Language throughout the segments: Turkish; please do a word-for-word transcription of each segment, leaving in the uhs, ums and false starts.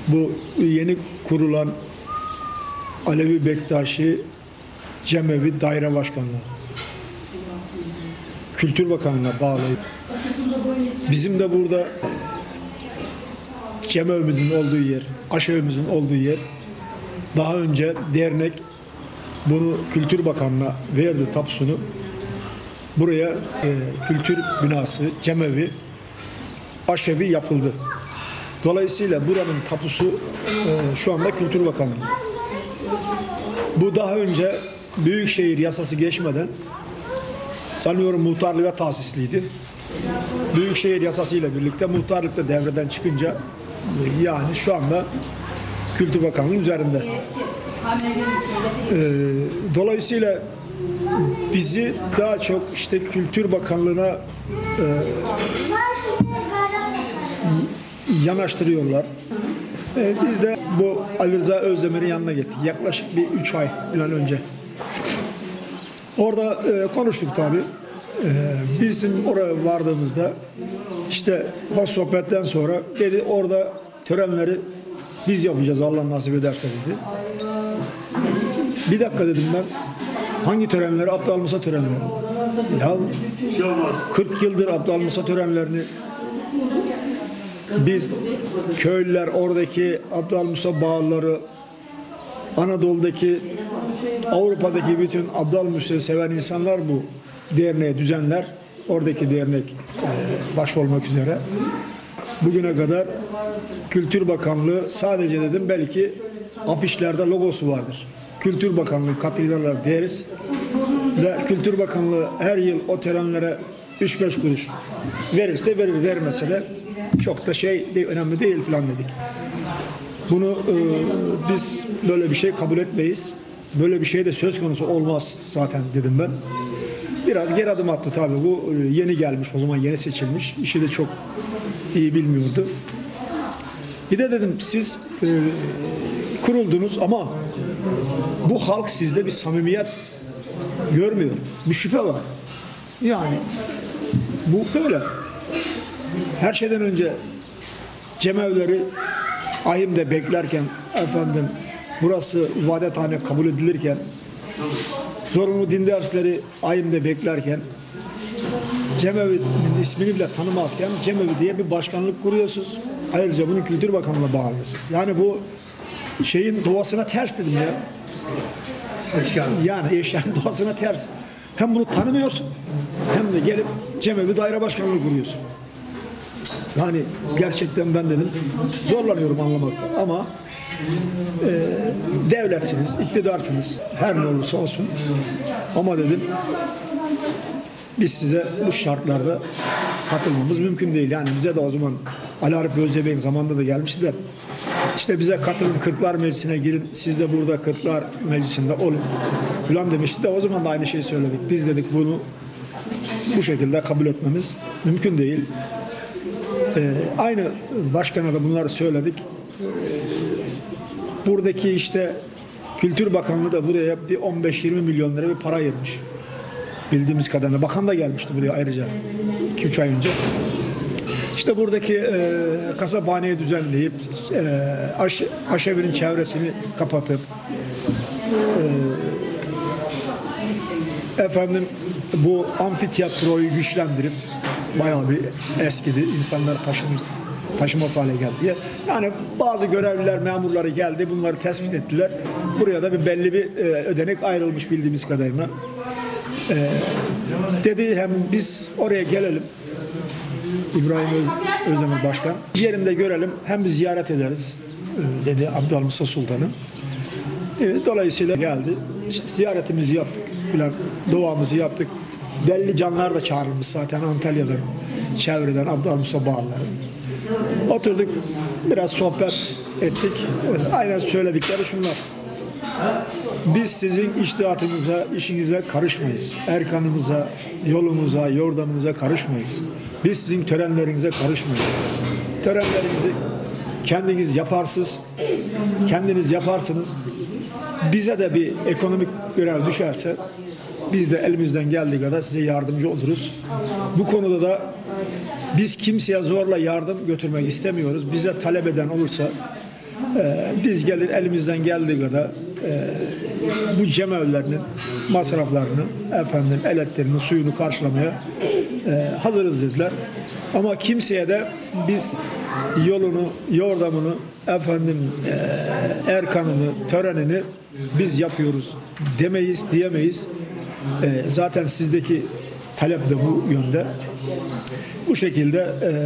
Bu yeni kurulan Alevi Bektaşi Cemevi Daire Başkanlığı, Kültür Bakanlığı'na bağlı. Bizim de burada Cemevimizin olduğu yer, aşevimizin olduğu yer, daha önce dernek bunu Kültür Bakanlığı'na verdi tapusunu. Buraya e, kültür binası, cemevi, aşevi yapıldı. Dolayısıyla buranın tapusu e, şu anda Kültür Bakanlığı. Bu daha önce Büyükşehir yasası geçmeden sanıyorum muhtarlığa tahsisliydi. Büyükşehir yasası ile birlikte muhtarlık da devreden çıkınca yani şu anda Kültür Bakanlığı'nın üzerinde. E, dolayısıyla bizi daha çok işte Kültür Bakanlığı'na e, yanaştırıyorlar. E, biz de bu Ali Rıza Özdemir'in yanına gittik. Yaklaşık bir üç ay falan önce. Orada e, konuştuk tabii. E, bizim oraya vardığımızda işte hoş sohbetten sonra dedi orada törenleri biz yapacağız Allah nasip ederse dedi. Bir dakika dedim ben. Hangi törenleri? Abdal Musa törenleri. Ya kırk yıldır Abdal Musa törenlerini biz köylüler, oradaki Abdal Musa bağlıları, Anadolu'daki, Avrupa'daki bütün Abdal Musa'yı seven insanlar bu derneğe düzenler. Oradaki dernek e, baş olmak üzere. Bugüne kadar Kültür Bakanlığı sadece dedim belki afişlerde logosu vardır. Kültür Bakanlığı katedrallar deriz ve Kültür Bakanlığı her yıl o törenlere üç beş kuruş verirse verir, vermese de çok da şey değil, önemli değil falan dedik. Bunu e, biz böyle bir şey kabul etmeyiz. Böyle bir şey de söz konusu olmaz zaten dedim ben. Biraz geri adım attı tabii. Bu e, yeni gelmiş, o zaman yeni seçilmiş. İşi de çok iyi bilmiyordu. Bir de dedim siz e, kuruldunuz ama bu halk sizde bir samimiyet görmüyor. Bir şüphe var. Yani bu böyle. Her şeyden önce cemevleri ayımda beklerken efendim burası ibadethane kabul edilirken zorunlu din dersleri ayımda beklerken Cemevi'nin ismini bile tanımazken Cemevi diye bir başkanlık kuruyorsunuz. Ayrıca bunu Kültür Bakanlığı'na bağlıyorsunuz. Yani bu şeyin doğasına ters dedim ya. Eşyanın. Yani eşyanın doğasına ters. Hem bunu tanımıyorsun hem de gelip Cemevi Daire Başkanlığı kuruyorsun. Yani gerçekten ben dedim zorlanıyorum anlamakta ama e, devletsiniz, iktidarsınız her ne olursa olsun ama dedim biz size bu şartlarda katılmamız mümkün değil. Yani bize de o zaman Ali Arif Özbey'in zamanında da gelmişti de işte bize katılın Kırklar Meclisi'ne girin siz de burada Kırklar Meclisi'nde olun falan demişti de o zaman da aynı şeyi söyledik. Biz dedik bunu bu şekilde kabul etmemiz mümkün değil. Ee, aynı başkana da bunları söyledik. Ee, buradaki işte Kültür Bakanlığı da buraya bir on beş yirmi milyon lira bir para ayırmış. Bildiğimiz kadarıyla. Bakan da gelmişti buraya ayrıca iki üç ay önce. İşte buradaki e, kasaphaneyi düzenleyip e, aş, aşevinin çevresini kapatıp e, efendim bu amfiteyatroyu güçlendirip bayağı bir eskidi. İnsanlar taşımış, taşımaz hale geldi. Yani bazı görevliler, memurları geldi. Bunları tespit ettiler. Buraya da bir belli bir e, ödenek ayrılmış bildiğimiz kadarıyla. E, dedi hem biz oraya gelelim. İbrahim Öz, Özdemir Başkan. Yerinde görelim. Hem bir ziyaret ederiz. E, dedi Abdal Musa Sultan'ı. E, dolayısıyla geldi. İşte ziyaretimizi yaptık. Falan, duamızı yaptık. Belli canlar da çağrılmış zaten Antalya'dan, çevreden, Abdal Musa bağlıları. Oturduk, biraz sohbet ettik. Aynen söyledikleri şunlar. Biz sizin içtihatınıza, işinize karışmayız. Erkanınıza, yolunuza, yordamınıza karışmayız. Biz sizin törenlerinize karışmayız. Törenlerinizi kendiniz yaparsınız, kendiniz yaparsınız. Bize de bir ekonomik görev düşerse biz de elimizden geldiği kadar size yardımcı oluruz. Bu konuda da biz kimseye zorla yardım götürmek istemiyoruz. Bize talep eden olursa Ee, biz gelir elimizden geldiği kadar e, bu cemevlerinin masraflarını, efendim elektriğini, suyunu karşılamaya e, hazırız dediler. Ama kimseye de biz yolunu, yordamını, efendim e, erkanını, törenini biz yapıyoruz demeyiz, diyemeyiz. E, zaten sizdeki talep de bu yönde. Bu şekilde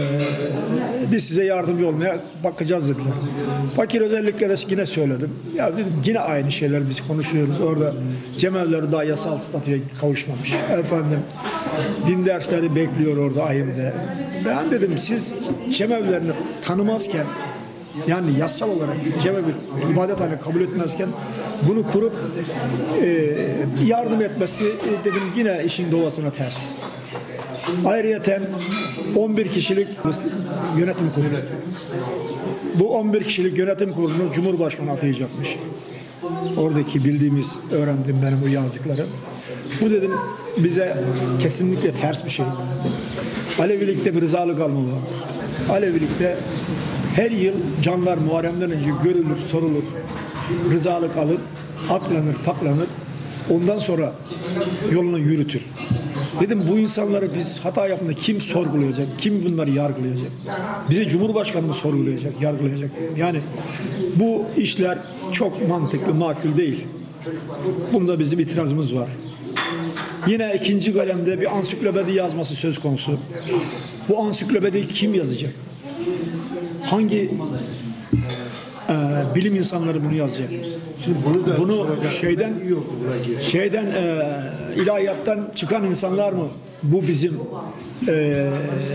e, biz size yardımcı olmaya bakacağız dediler. Fakir özellikle de yine söyledim. Ya dedim yine aynı şeyler biz konuşuyoruz. Orada cemevleri daha yasal statüye kavuşmamış. Efendim din dersleri bekliyor orada ayımda. Ben dedim siz cemevlerini tanımazken yani yasal olarak cemevi ibadethane kabul etmezken bunu kurup e, yardım etmesi e, dedim yine işin doğasına ters. Ayrıyeten on bir kişilik yönetim kurulu. Bu on bir kişilik yönetim kurulunu Cumhurbaşkanı atayacakmış. Oradaki bildiğimiz, öğrendim benim bu yazdıkları. Bu dedim bize kesinlikle ters bir şey. Alevilikte bir rızalık alma vardır. Alevilikte her yıl canlar Muharrem'den önce görülür, sorulur. Rızalık alır, aklanır, paklanır. Ondan sonra yolunu yürütür. Dedim bu insanları biz hata yaptığında kim sorgulayacak, kim bunları yargılayacak? Bizi Cumhurbaşkanı mı sorgulayacak, yargılayacak? Yani bu işler çok mantıklı, makul değil. Bunda bizim itirazımız var. Yine ikinci kalemde bir ansiklopedi yazması söz konusu. Bu ansiklopediyi kim yazacak? Hangi e, bilim insanları bunu yazacak? Şimdi bunu, da bunu şeyden yok, şeyden e, ilahiyattan çıkan insanlar mı bu bizim e,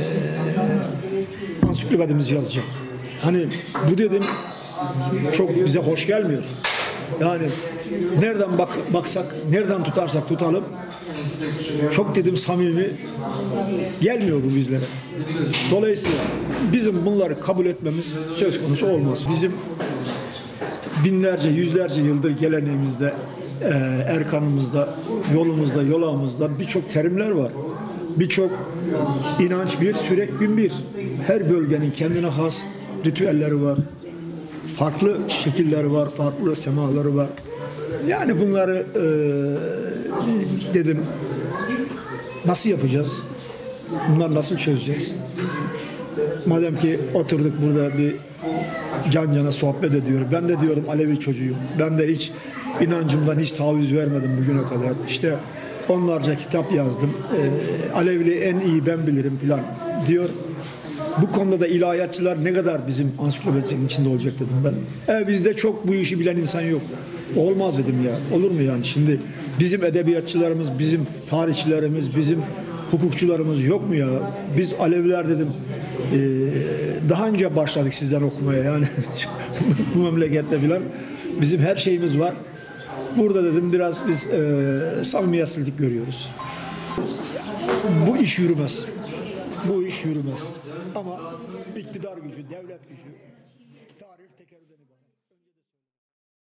ansiklopedimizi yazacak? Hani bu dedim çok bize hoş gelmiyor. Yani nereden bak, baksak, nereden tutarsak tutalım çok dedim samimi gelmiyor bu bizlere. Dolayısıyla bizim bunları kabul etmemiz söz konusu olmaz. Bizim binlerce, yüzlerce yıldır geleneğimizde, e, erkanımızda, yolumuzda, yolağımızda birçok terimler var. Birçok inanç bir, sürek bin bir. Her bölgenin kendine has ritüelleri var. Farklı şekilleri var, farklı semaları var. Yani bunları e, dedim nasıl yapacağız? Bunları nasıl çözeceğiz? Madem ki oturduk burada bir can cana sohbet ediyorum. Ben de diyorum Alevi çocuğuyum. Ben de hiç inancımdan hiç taviz vermedim bugüne kadar. İşte onlarca kitap yazdım. E, Aleviliği en iyi ben bilirim filan diyor. Bu konuda da ilahiyatçılar ne kadar bizim ansiklopedisinin içinde olacak dedim ben. E, bizde çok bu işi bilen insan yok. Olmaz dedim ya. Olur mu yani? Şimdi bizim edebiyatçılarımız, bizim tarihçilerimiz, bizim hukukçularımız yok mu ya? Biz Aleviler dedim e, daha önce başladık sizden okumaya yani bu memlekette filan. Bizim her şeyimiz var. Burada dedim biraz biz e, samimiyetsizlik görüyoruz. Bu iş yürümez. Bu iş yürümez. Ama iktidar gücü, devlet gücü